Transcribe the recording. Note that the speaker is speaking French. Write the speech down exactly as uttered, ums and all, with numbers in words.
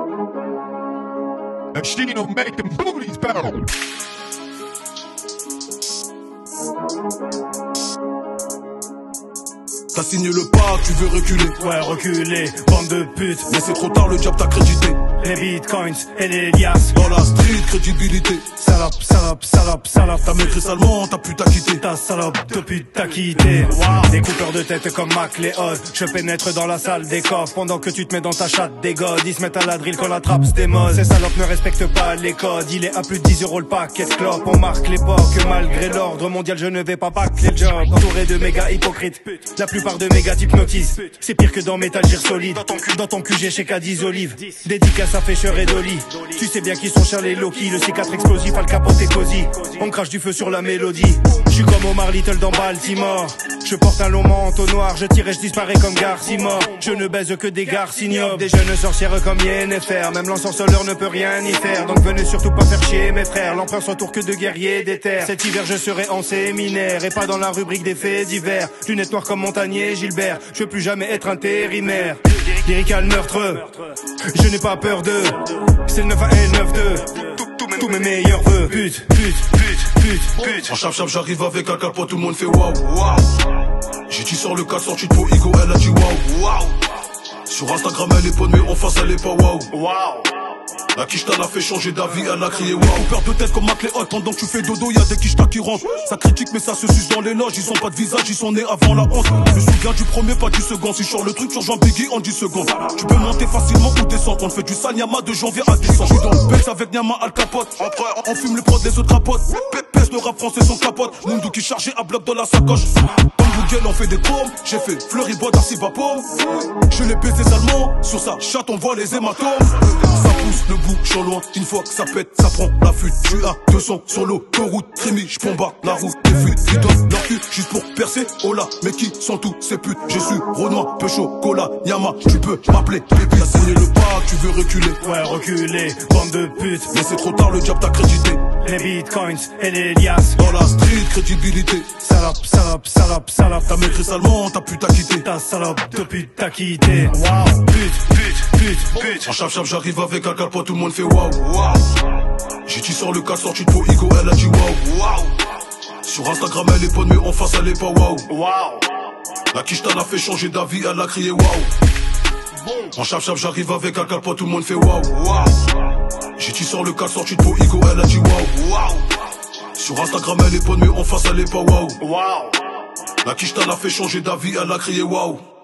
And she don't make them booties bounce. T'as signé le pas, tu veux reculer. Ouais, reculer, bande de putes. Mais c'est trop tard, le diable t'a crédité. Les bitcoins et les liasses. Dans la street, crédibilité. Salope, salope, salope, salope. T'as maîtrisé salement, t'as pu t'a quitté. Ta salope de pute t'a quitté. Wow. Des coupeurs de tête comme MacLeod. Je pénètre dans la salle des coffres pendant que tu te mets dans ta chatte des godes. Ils se mettent à la drill quand la trappe se démode. Ces salopes ne respectent pas les codes. Il est à plus de dix euros le paquet de clopes. On marque l'époque malgré l'ordre mondial. Je ne vais pas bâcler le job. Entouré de méga hypocrites. La plupart de méga t'hypnotisent. C'est pire que dans Metal Gear Solid. Dans ton cul, dans ton Q G chez Cadiz Olive. Dédicace à Fisher et Dolly. Tu sais bien qu'ils sont chers les Loki. Le C quatre explosif, Al Capote et Cozy. On crache du feu sur la mélodie. Je suis comme Omar Little dans Baltimore. Je porte un long manteau noir. Je tire et je disparais comme Garcimore. Je ne baise que des garces ignobles. Des jeunes sorcières comme Yennefer. Même l'ensorceleur ne peut rien y faire. Donc venez surtout pas faire chier mes frères. L'empereur s'entoure que de guerriers des terres. Cet hiver je serai en séminaire et pas dans la rubrique des faits divers. Lunettes noires comme Montagnier Gilbert. Je veux plus jamais être intérimaire. Lyrical meurtre. Je n'ai pas peur d'eux. C'est le neuf un et le neuf deux. Tous mes meilleurs vœux. Pute, pute, pute, pute, pute. En chap chap j'arrive avec un calpo, tout le monde fait waouh. J'ai dit sur le cas sorti de Poigo, elle a dit waouh. Sur Instagram elle est bonne mais en face elle est pas waouh. La quiche t'en a fait changer d'avis, elle a crié waouh. Peur de tête comme MacLeod, pendant que tu fais dodo, y'a des quiches qui rentrent. Ça critique mais ça se suce dans les loges, ils ont pas de visage, ils sont nés avant la honte. Je me souviens du premier, pas du second. Si je sors le truc sur Jean Biggie en dix secondes. Tu peux monter facilement ou descendre. On fait du sale Nyama de janvier à décembre. Je suis dans le Benz avec Nyama Al Capote. On fume le prod des autres capotes. Pèse le rap français son capote. Mundou qui chargé à bloc dans la sacoche. Dans le Google on fait des combes. J'ai fait Fleury Bois d'Arcy Vapo. Je l'ai baisé salement. Sur sa chatte on voit les hématomes. Ça pousse le bouchon loin. Une fois que ça pète, ça prend la fuite. Tu as deux cents sur l'autoroute. Crimi, j'pomba la route. Des fuites qui donnent leur cul juste pour percer. Oh là, mais qui sont tous ces putes? Je suis Renoir, peu chocolat, Nyama. Tu peux m'appeler bébé. T'as signé le pas, tu veux reculer. Ouais, reculer, bande de putes. Mais c'est trop tard, le diable t'a crédité. Les bitcoins et les liasses. Dans la street, crédibilité. Salope, salope, salope, salope. T'as maîtrisé salement, t'as pu t'a quitté. Ta salope de pute t'a quitté. Wow, pute, pute, pute, pute. En chap chap j'arrive avec un calpo, tout le monde fait waouh. J'ai dit sur le cas sorti de Poigo, elle a dit waouh. Sur Instagram elle est bonne mais en face elle est pas waouh. La quiche t'en a fait changer d'avis, elle a crié waouh. En chap chap j'arrive avec un calpo, tout le monde fait waouh. J'ai dit sur le cas sorti de Poigo, elle a dit waouh. Sur Instagram elle est bonne mais en face elle est pas waouh. La quiche t'en a fait changer d'avis, elle a crié waouh.